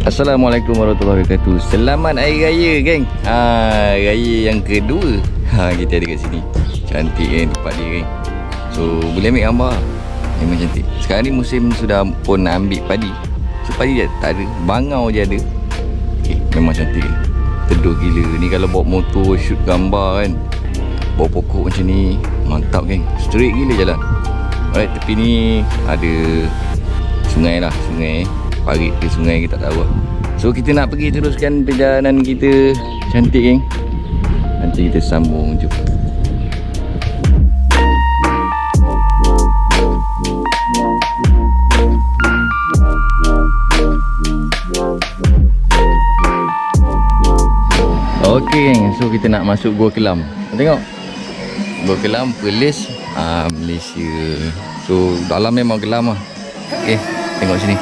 Assalamualaikum warahmatullahi wabarakatuh. Selamat Hari Raya, geng. Raya yang kedua. Kita ada kat sini. Cantik kan tempat dia, geng. So, boleh ambil gambar. Memang cantik. Sekarang ni musim sudah pun nak ambil padi. So, padi dia tak ada. Bangau je ada. Okay, memang cantik, geng. Teduh gila. Ni kalau bawa motor, shoot gambar kan. Bawa pokok macam ni. Mantap, geng. Straight gila jalan. Alright, tepi ni ada sungai lah. Sungai. Parit ke sungai kita tak tahu lah. So kita nak pergi teruskan perjalanan kita. Cantik, geng. Nanti kita sambung. Jom. Okey, geng. So kita nak masuk Gua Kelam. Tengok Gua Kelam, Perlis, Malaysia. So dalam memang kelam lah. Okay, tengok sini.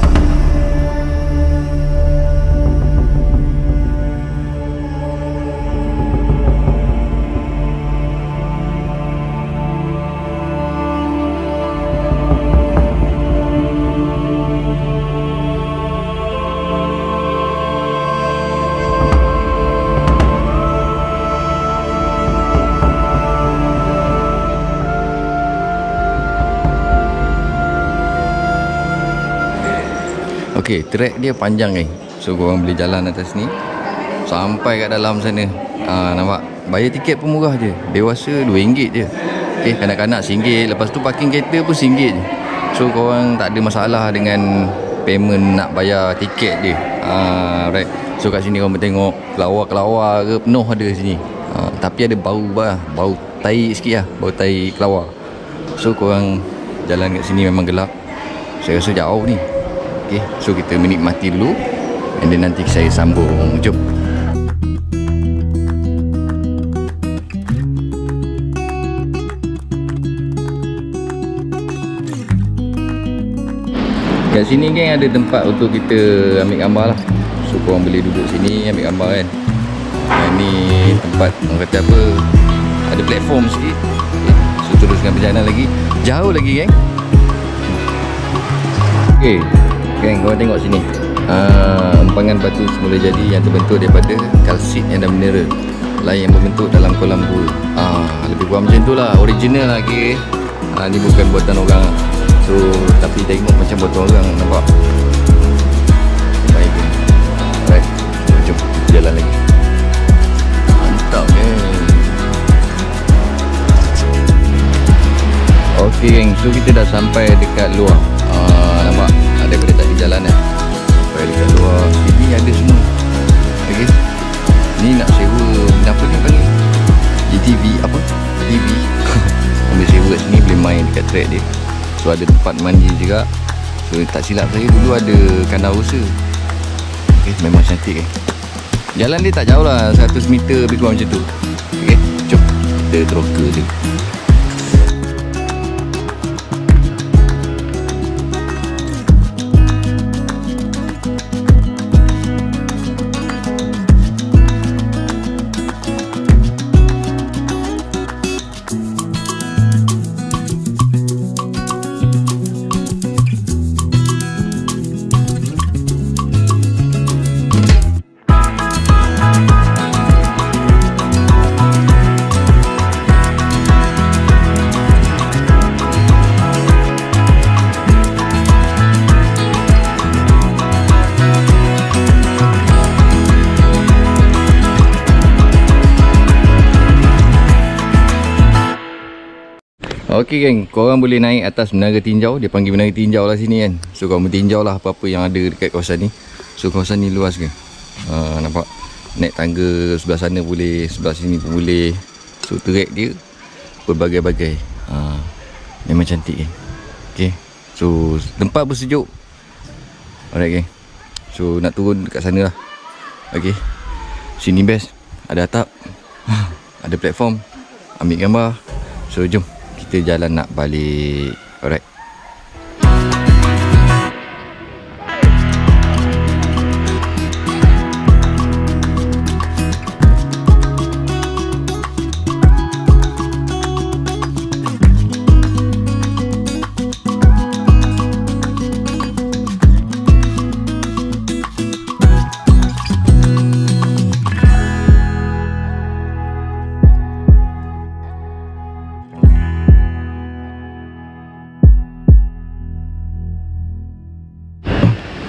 Okey, trek dia panjang, geng. So korang boleh jalan atas ni sampai kat dalam sana. Nampak? Bayar tiket pun murah je. Dewasa RM2 je. Okey, kanak-kanak RM1. Lepas tu parking kereta pun RM1 je. So korang tak ada masalah dengan payment nak bayar tiket dia. Right. So kat sini korang tengok kelawar-kelawar ke penuh ada sini. Tapi ada bau bah, bau tai sikit lah, bau tai kelawar. So korang jalan kat sini memang gelap. Saya rasa jauh ni. Okay, so kita menikmati dulu and then nanti saya sambung. Jom. Kat sini, geng, ada tempat untuk kita ambil gambar lah. So korang boleh duduk sini ambil gambar kan. Ni tempat orang kata apa, ada platform sikit. Okay, so teruskan perjalanan lagi. Jauh lagi, geng. Okay, geng, korang tengok sini. Empangan batu semula jadi yang terbentuk daripada kalsit yang dah mineral lain yang berbentuk dalam kolam gua. Lebih kurang macam tu lah. Original lah, okay. Ni bukan buatan orang. So tapi tengok macam buatan orang. Nampak? Baik, geng. Alright, jom jalan lagi. Mantap, geng. Okay, geng, so kita dah sampai dekat luar. Nampak? Ada kereta di jalan kan. Sampai dekat luar. Ini ada semua. Okay. Ni nak sewa, apa ni panggil? GTV apa? TV. Ambil sewa kat sini, boleh main dekat track dia. So ada tempat mandi juga. So tak silap saya dulu ada kandang rusa. Okay, memang cantik, eh. Jalan dia tak jauh lah, 100 meter lebih kurang macam tu. Okay, jom kita teroka je. Okey, geng, korang boleh naik atas Menara Tinjau. Dia panggil Menara Tinjau lah sini kan. So korang bertinjau lah apa-apa yang ada dekat kawasan ni. So kawasan ni luas, geng. Nampak? Naik tangga sebelah sana boleh, sebelah sini pun boleh. So trek dia berbagai-bagai. Memang cantik, geng. Okay, so tempat bersejuk. Alright, geng. So nak turun dekat sana lah. Okay, sini best. Ada atap, ada platform, ambil gambar. So jom kita jalan nak balik. Alright.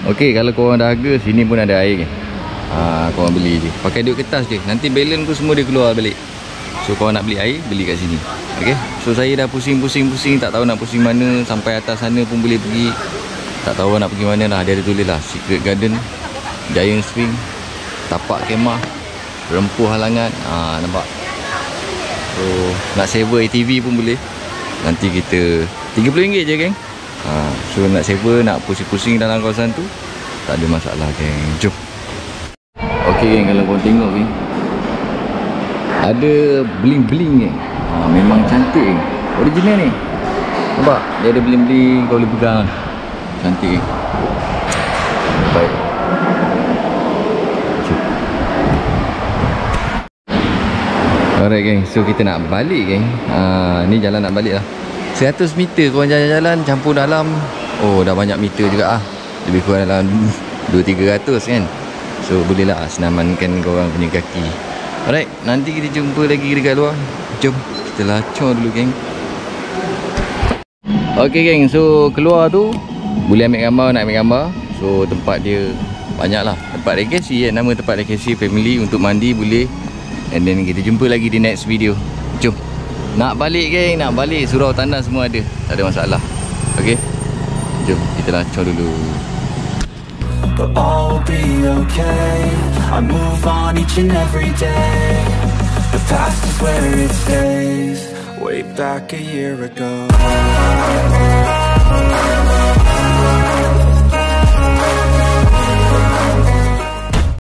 Okey, kalau korang dahaga, sini pun ada air kan. Korang beli je. Pakai duit kertas je. Nanti balance pun semua dia keluar balik. So korang nak beli air, beli kat sini. Okey. So saya dah pusing-pusing, tak tahu nak pusing mana. Sampai atas sana pun boleh pergi. Tak tahu nak pergi mana lah. Dia ada tulis lah Secret Garden, Giant Swing, Tapak Kemah, Rempuh Halangan. Nampak. So nak sewa ATV pun boleh. Nanti kita RM30 je geng. So nak sewa, nak pusing-pusing dalam kawasan tu, tak ada masalah geng. Jom. Okey geng, kalau korang tengok geng, ada bling-bling geng. Memang cantik geng. Original ni. Nampak? Dia ada bling-bling, kau boleh pegang lah. Cantik geng. Baik. Jom. Alright geng, so kita nak balik geng. Ni jalan nak balik lah. 100 meter korang jalan-jalan campur dalam. Oh, dah banyak meter juga lebih kurang dalam 200-300 kan. So boleh lah senamankan korang punya kaki. Alright, nanti kita jumpa lagi dekat luar. Jom kita lacor dulu geng. Ok geng, so keluar tu boleh ambil gambar, nak ambil gambar. So tempat dia banyak lah. Tempat rekreasi kan, nama tempat rekreasi family. Untuk mandi boleh. And then kita jumpa lagi di next video. Jom. Nak balik geng, nak balik. Surau tandas semua ada, tak ada masalah. Ok, jom kita lacor dulu. But all will be okay. I move on each and every day. The past is where it stays. Way back a year ago.